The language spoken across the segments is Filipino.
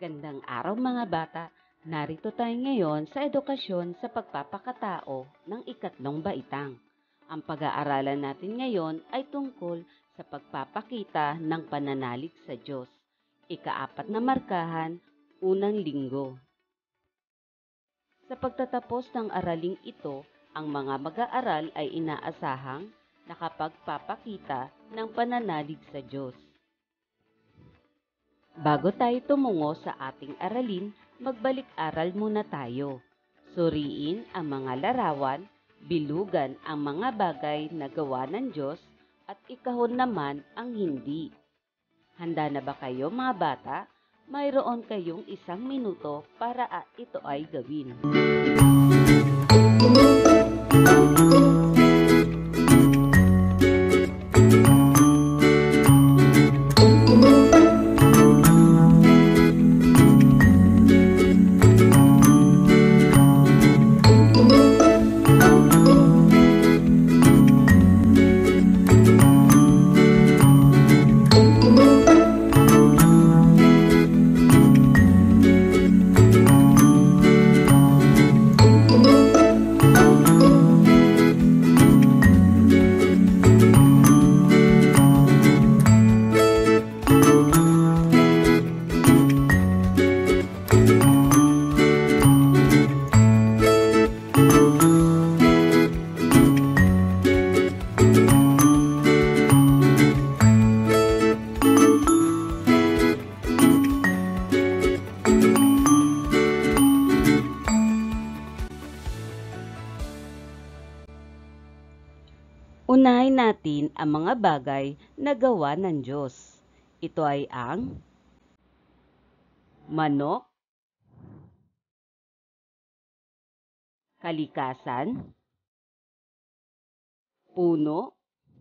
Magandang araw mga bata. Narito tayo ngayon sa edukasyon sa pagpapakatao ng ikatlong baitang. Ang pag-aaralan natin ngayon ay tungkol sa pagpapakita ng pananalig sa Diyos. Ikaapat na markahan, unang linggo. Sa pagtatapos ng araling ito, ang mga mag-aaral ay inaasahang nakapagpapakita ng pananalig sa Diyos. Bago tayo tumungo sa ating aralin, magbalik-aral muna tayo. Suriin ang mga larawan, bilugan ang mga bagay na gawa ng Diyos, at ikahon naman ang hindi. Handa na ba kayo mga bata? Mayroon kayong 1 minuto para ito ay gawin. Unahin natin ang mga bagay na gawa ng Diyos. Ito ay ang manok, kalikasan, puno,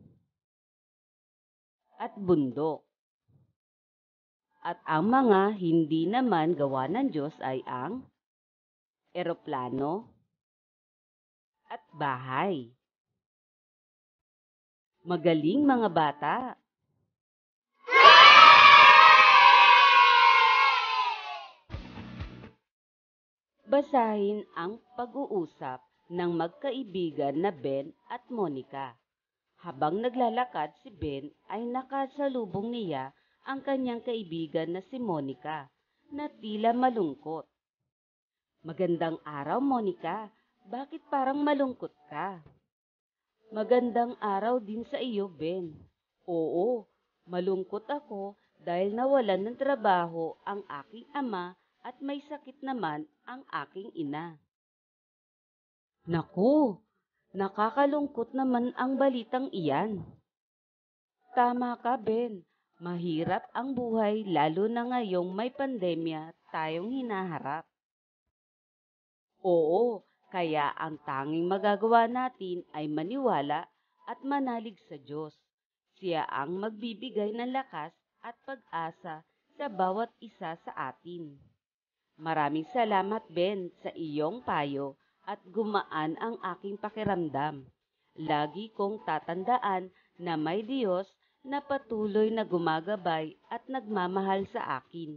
at bundok. At ang mga hindi naman gawa ng Diyos ay ang eroplano at bahay. Magaling mga bata! Basahin ang pag-uusap ng magkaibigan na Ben at Monica. Habang naglalakad si Ben ay nakasalubong niya ang kanyang kaibigan na si Monica na tila malungkot. Magandang araw, Monica. Bakit parang malungkot ka? Magandang araw din sa iyo, Ben. Oo, malungkot ako dahil nawalan ng trabaho ang aking ama at may sakit naman ang aking ina. Naku, nakakalungkot naman ang balitang iyan. Tama ka, Ben. Mahirap ang buhay lalo na ngayong may pandemya tayong hinaharap. Oo, kaya ang tanging magagawa natin ay maniwala at manalig sa Diyos. Siya ang magbibigay ng lakas at pag-asa sa bawat isa sa atin. Maraming salamat, Ben, sa iyong payo at gumaan ang aking pakiramdam. Lagi kong tatandaan na may Diyos na patuloy na gumagabay at nagmamahal sa akin.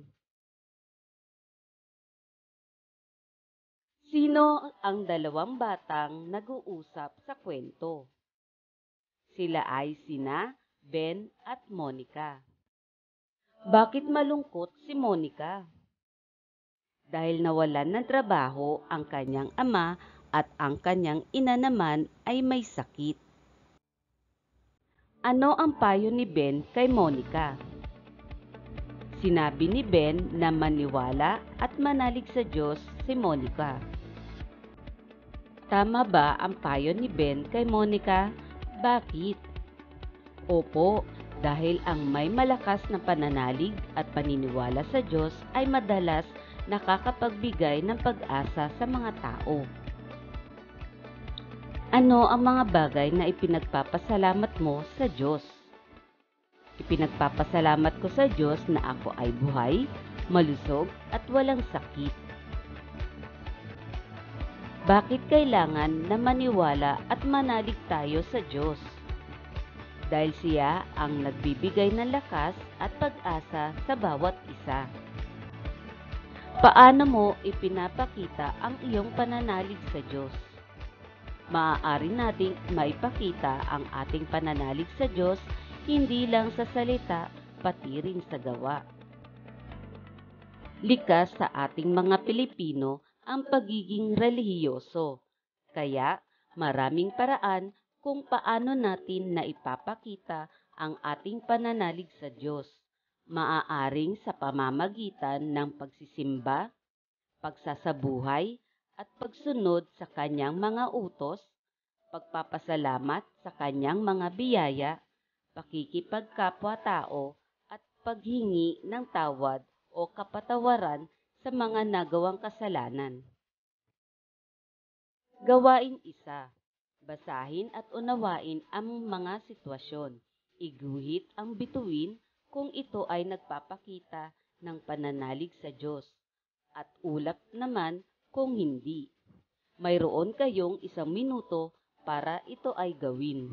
Sino ang dalawang batang nag-uusap sa kwento? Sila ay sina Ben at Monica. Bakit malungkot si Monica? Dahil nawalan ng trabaho ang kanyang ama at ang kanyang ina naman ay may sakit. Ano ang payo ni Ben kay Monica? Sinabi ni Ben na maniwala at manalig sa Diyos si Monica. Tama ba ang payo ni Ben kay Monica? Bakit? Opo, dahil ang may malakas na pananalig at paniniwala sa Diyos ay madalas nakakapagbigay ng pag-asa sa mga tao. Ano ang mga bagay na ipinagpapasalamat mo sa Diyos? Ipinagpapasalamat ko sa Diyos na ako ay buhay, malusog at walang sakit. Bakit kailangan na maniwala at manalig tayo sa Diyos? Dahil siya ang nagbibigay ng lakas at pag-asa sa bawat isa. Paano mo ipinapakita ang iyong pananalig sa Diyos? Maaari nating maipakita ang ating pananalig sa Diyos hindi lang sa salita, pati rin sa gawa. Likas sa ating mga Pilipino ang pagiging relihiyoso, kaya maraming paraan kung paano natin naipapakita ang ating pananalig sa Diyos. Maaaring sa pamamagitan ng pagsisimba, pagsasabuhay, at pagsunod sa kanyang mga utos, pagpapasalamat sa kanyang mga biyaya, pakikipagkapwa-tao, at paghingi ng tawad o kapatawaran sa mga nagawang kasalanan. Gawain 1. Basahin at unawain ang mga sitwasyon. Iguhit ang bituin kung ito ay nagpapakita ng pananalig sa Diyos, at ulap naman kung hindi. Mayroon kayong 1 minuto para ito ay gawin.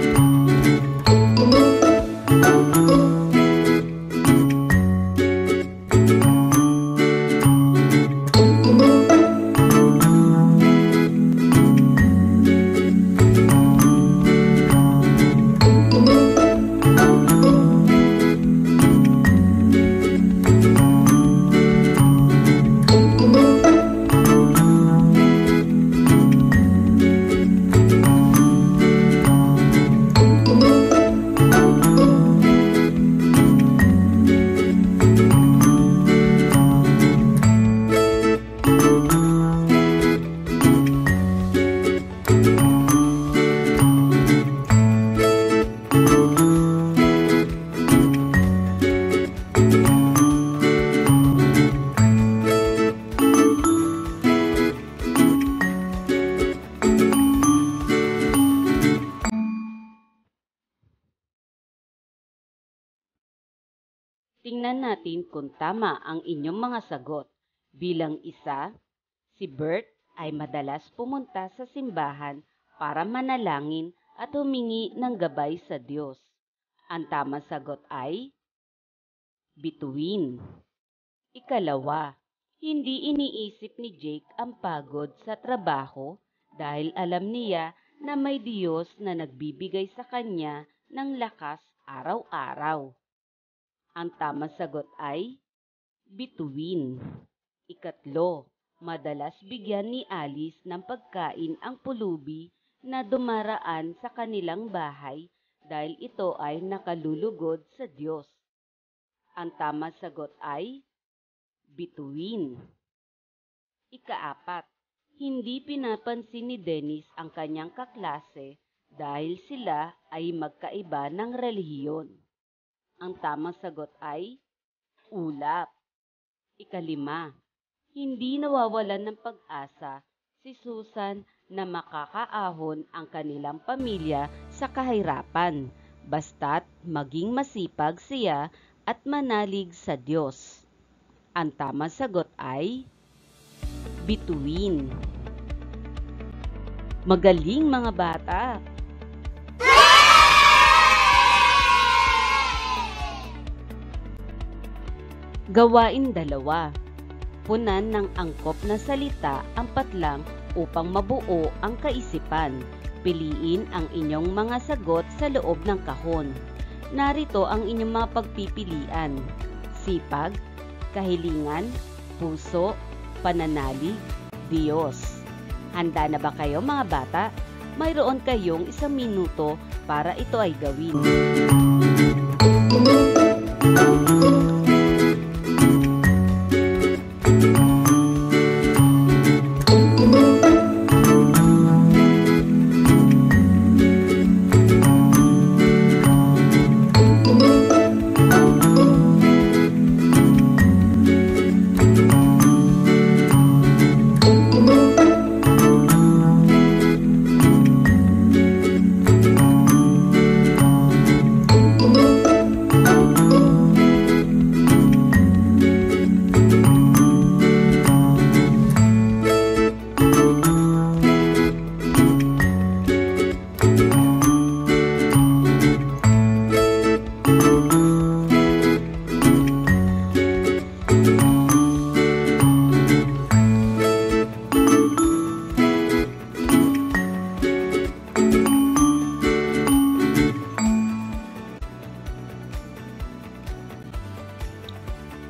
Tingnan natin kung tama ang inyong mga sagot. Bilang 1, si Bert ay madalas pumunta sa simbahan para manalangin at humingi ng gabay sa Diyos. Ang tamang sagot ay bituin. 2, hindi iniisip ni Jake ang pagod sa trabaho dahil alam niya na may Diyos na nagbibigay sa kanya ng lakas araw-araw. Ang tamang sagot ay bituin. 3, madalas bigyan ni Alice ng pagkain ang pulubi na dumaraan sa kanilang bahay dahil ito ay nakalulugod sa Diyos. Ang tamang sagot ay bituin. 4, hindi pinapansin ni Dennis ang kanyang kaklase dahil sila ay magkaiba ng relihiyon. Ang tamang sagot ay ulap. 5, hindi nawawalan ng pag-asa si Susan na makakaahon ang kanilang pamilya sa kahirapan, basta't maging masipag siya at manalig sa Diyos. Ang tamang sagot ay bituin. Magaling mga bata! Gawain 2. Punan ng angkop na salita ang patlang upang mabuo ang kaisipan. Piliin ang inyong mga sagot sa loob ng kahon. Narito ang inyong mga pagpipilian: sipag, kahilingan, puso, pananalig, Diyos. Handa na ba kayo mga bata? Mayroon kayong 1 minuto para ito ay gawin.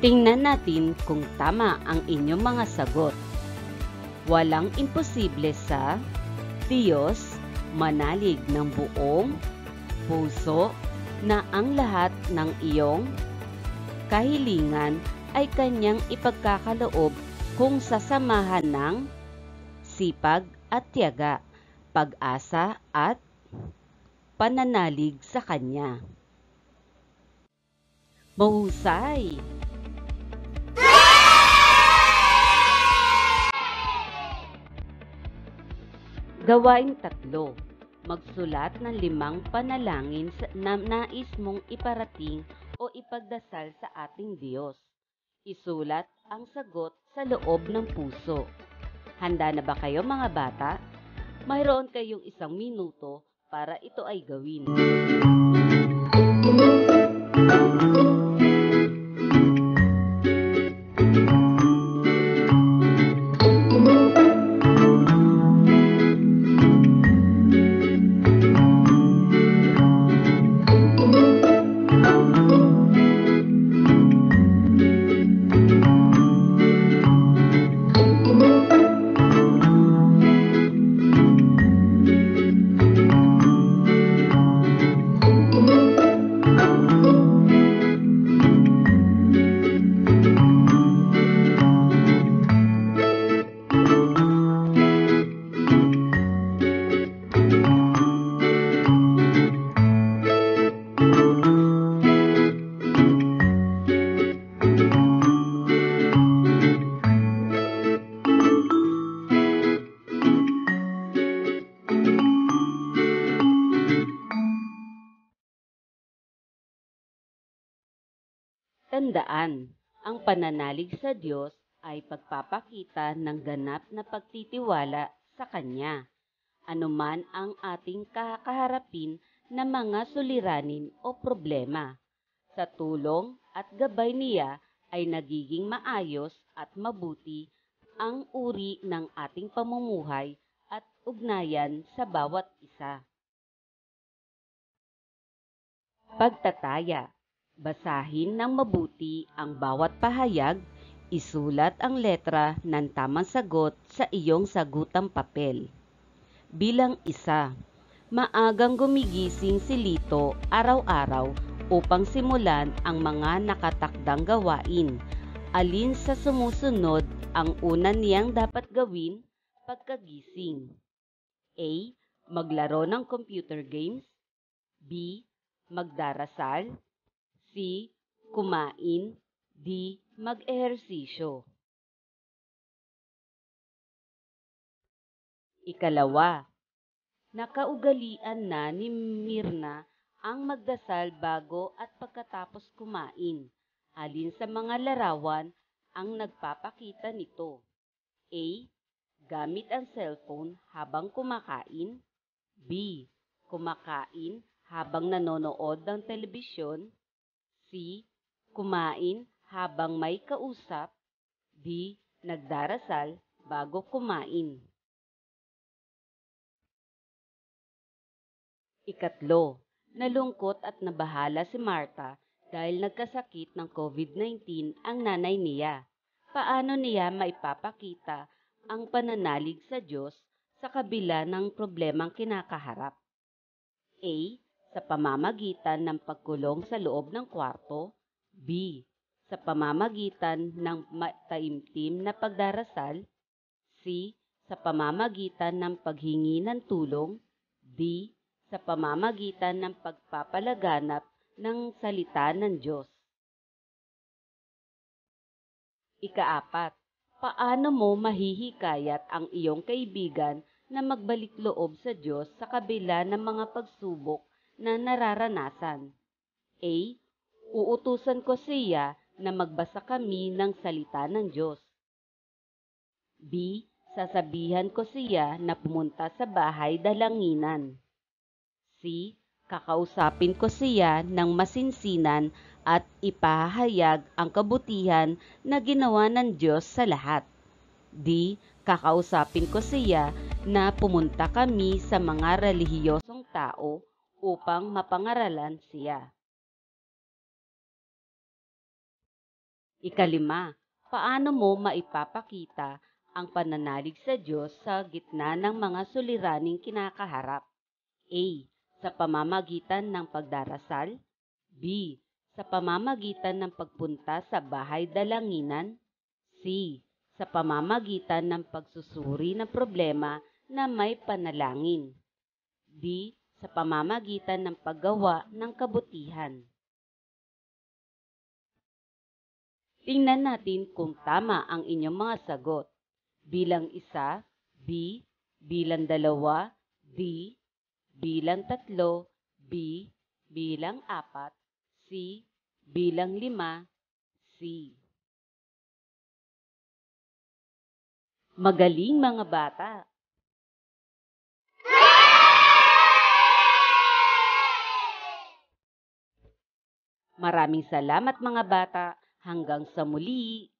Tingnan natin kung tama ang inyong mga sagot. Walang imposible sa Diyos, manalig ng buong puso na ang lahat ng iyong kahilingan ay kanyang ipagkakaloob kung sasamahan ng sipag at tiyaga, pag-asa at pananalig sa kanya. Mahusay! Gawain 3. Magsulat ng 5 panalangin na nais mong iparating o ipagdasal sa ating Diyos. Isulat ang sagot sa loob ng puso. Handa na ba kayo mga bata? Mayroon kayong 1 minuto para ito ay gawin. Tandaan, ang pananalig sa Diyos ay pagpapakita ng ganap na pagtitiwala sa Kanya, anuman ang ating kakaharapin na mga suliranin o problema. Sa tulong at gabay niya ay nagiging maayos at mabuti ang uri ng ating pamumuhay at ugnayan sa bawat isa. Pagtataya. Basahin ng mabuti ang bawat pahayag, isulat ang letra ng tamang sagot sa iyong sagutang papel. Bilang 1, maagang gumigising si Lito araw-araw upang simulan ang mga nakatakdang gawain. Alin sa sumusunod ang una niyang dapat gawin pagkagising? A. Maglaro ng computer games. B. Magdarasal. C. Kumain. D. Mag-ehersisyo. 2. Nakaugalian na ni Mirna ang magdasal bago at pagkatapos kumain. Alin sa mga larawan ang nagpapakita nito? A. Gamit ang cellphone habang kumakain. B. Kumakain habang nanonood ng telebisyon. C. Kumain habang may kausap. D. Nagdarasal bago kumain. 3. Nalungkot at nabahala si Martha dahil nagkasakit ng COVID-19 ang nanay niya. Paano niya maipapakita ang pananalig sa Diyos sa kabila ng problemang kinakaharap? A. Sa pamamagitan ng pagkulong sa loob ng kwarto. B. Sa pamamagitan ng mataimtim na pagdarasal. C. Sa pamamagitan ng paghingi ng tulong. D. Sa pamamagitan ng pagpapalaganap ng salita ng Diyos. 4. Paano mo mahihikayat ang iyong kaibigan na magbalik loob sa Diyos sa kabila ng mga pagsubok na nararanasan? A. Uutusan ko siya na magbasa kami ng salita ng Diyos. B. Sasabihan ko siya na pumunta sa bahay dalanginan. C. Kakausapin ko siya ng masinsinan at ipahayag ang kabutihan na ginawa ng Diyos sa lahat. D. Kakausapin ko siya na pumunta kami sa mga relihiyosong tao upang mapangaralan siya. Ikalima, paano mo maipapakita ang pananalig sa Diyos sa gitna ng mga suliraning kinakaharap? A. Sa pamamagitan ng pagdarasal. B. Sa pamamagitan ng pagpunta sa bahay dalanginan. C. Sa pamamagitan ng pagsusuri ng problema na may panalangin. D. Sa pamamagitan ng paggawa ng kabutihan. Tingnan natin kung tama ang inyong mga sagot. Bilang 1, B. Bilang 2, D. Bilang 3, B. Bilang 4, C. Bilang 5, C. Magaling mga bata! Maraming salamat mga bata. Hanggang sa muli!